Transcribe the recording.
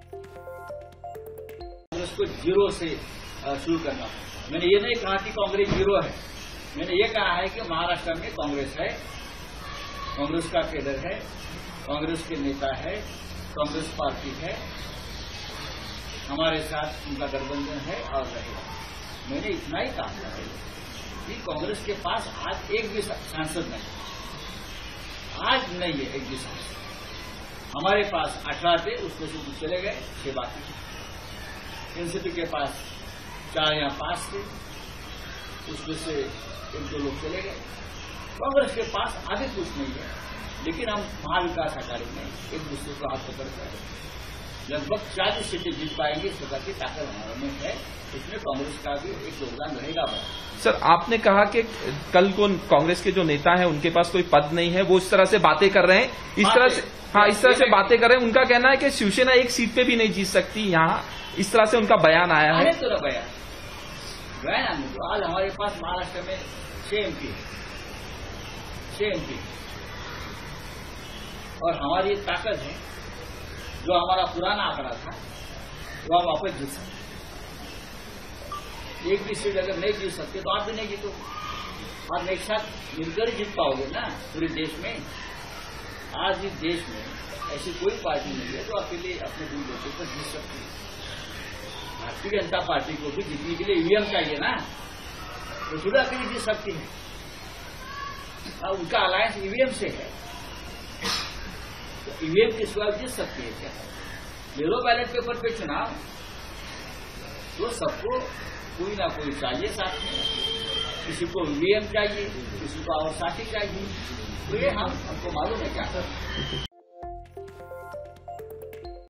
उसको जीरो से शुरू करना। मैंने ये नहीं कहा कि कांग्रेस जीरो है, मैंने ये कहा है कि महाराष्ट्र में कांग्रेस है, कांग्रेस का केडर है, कांग्रेस के नेता है, कांग्रेस पार्टी है, हमारे साथ उनका गठबंधन है और रहेगा। मैंने इतना ही कहा है कि कांग्रेस के पास आज एक भी सांसद नहीं, आज नहीं है एक भी सांसद। हमारे पास 18 थे, उसमें से कुछ चले गए, 6 बाकी। एनसीपी के पास 4 या 5 थे, उसमें से 1-2 लोग चले गए। कांग्रेस के पास आगे कुछ नहीं है, लेकिन हम महाविकास अघाड़ी में एक दूसरे को हाथ पकड़कर लगभग 40 सीटें जीत पाएंगे। इस प्रकार की ताकत हमारे में है, इसमें कांग्रेस का भी एक योगदान रहेगा। सर, आपने कहा कि कल को कांग्रेस के जो नेता हैं उनके पास कोई पद नहीं है, वो इस तरह से बातें कर रहे हैं, इस तरह से बातें कर रहे हैं। उनका कहना है कि शिवसेना एक सीट पे भी नहीं जीत सकती यहाँ, इस तरह से उनका बयान आया है। तो बयान आने तो आज हमारे पास महाराष्ट्र में 6 MP है, 6 MP, और हमारी एक ताकत है, जो हमारा पुराना आंकड़ा था वो हम वापस जीत सकते। एक भी सीट अगर नहीं जीत सकते तो आप भी नहीं जीतो, आप एक साथ मिलकर ही जीत पाओगे ना पूरे देश में। आज इस देश में ऐसी कोई पार्टी नहीं है जो अकेले अपने दूर देशों पर जीत सकती है। भारतीय जनता पार्टी को भी जीतने के लिए ईवीएम चाहिए ना, तो थोड़ा अकेले जीत सकती है। अब उनका अलायंस ईवीएम से है, तो ईवीएम के सिवा जीत सकती है क्या? ले लो बैलेट पेपर पे चुनाव, तो सबको कोई ना कोई चाहिए साथ में, किसी को ईवीएम चाहिए, किसी को और साथी चाहिए, तो ये हमको मालूम है क्या।